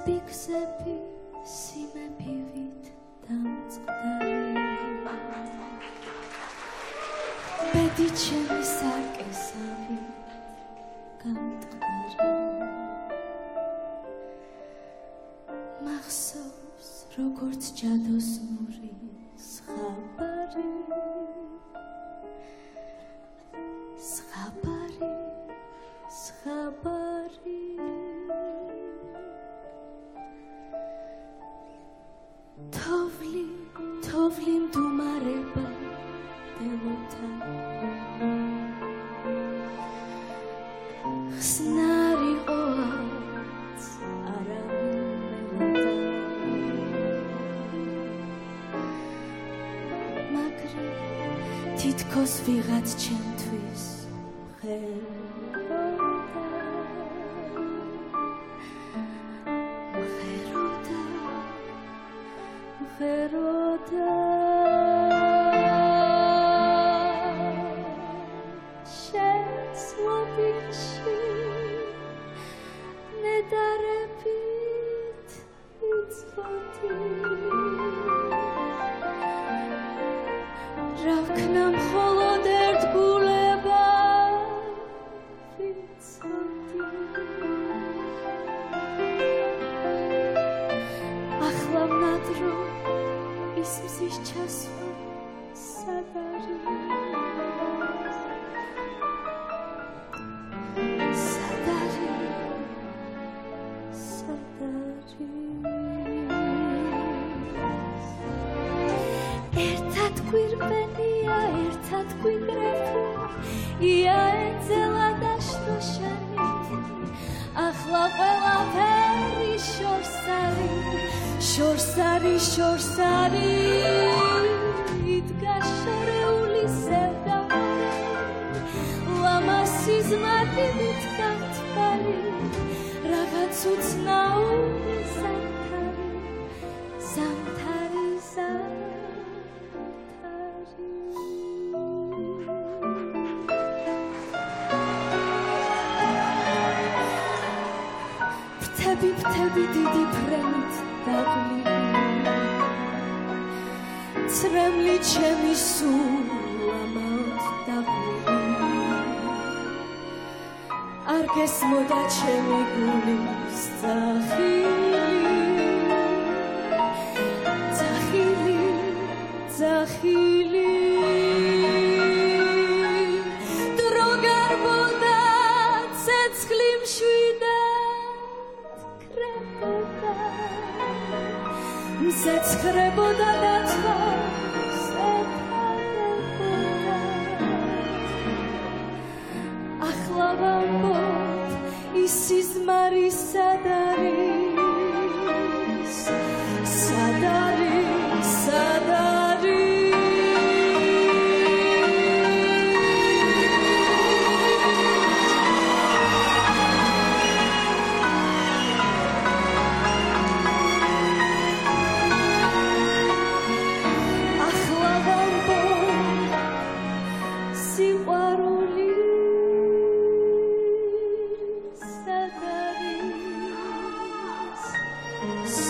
გზები სიმეფივით დამწყდარი ბედი ჩემი სარკესავი გამტყარი მახსოვს როგორც ჯადოსნური ზღაპარი ზღაპარი ზღაპარი თოვლი მდუმარება დელოთან ხსნარი ყოაც არავინ მაგრამ თითქოს ვიღაც ჩემთვის მღეროდა შეცვლობილში ნედარებით იცოდი რა ვქნა მხოლოდ ერთ გულება ვიცოდი ახლა ვნადრო ის მზის ჩასვა სად არის სად არის სად არის ერთად გვირბენია ერთად გვიგრეფვა ია ეძელა და შროშანი ახლა ყველაფერი შორს არის იდგა შორეული სევდამარი ლამასის მარტივით გამთბარი რაღაც უცნაური ზამთარი ფრთები დიდი ფრენით დაგლიბი ცრემლი ჩემი სულამოდ დაგლიბი არ გესმოდა ჩემი გულის ძახილი დრო გარბოდა ცეცხლი მშვიდად კრებოდა მზეცხრებოდა და თავს ეთალებოდა ახლა ვამბობ ის სიზმარი სად არის სად არის სად არის სიყვარული სად არის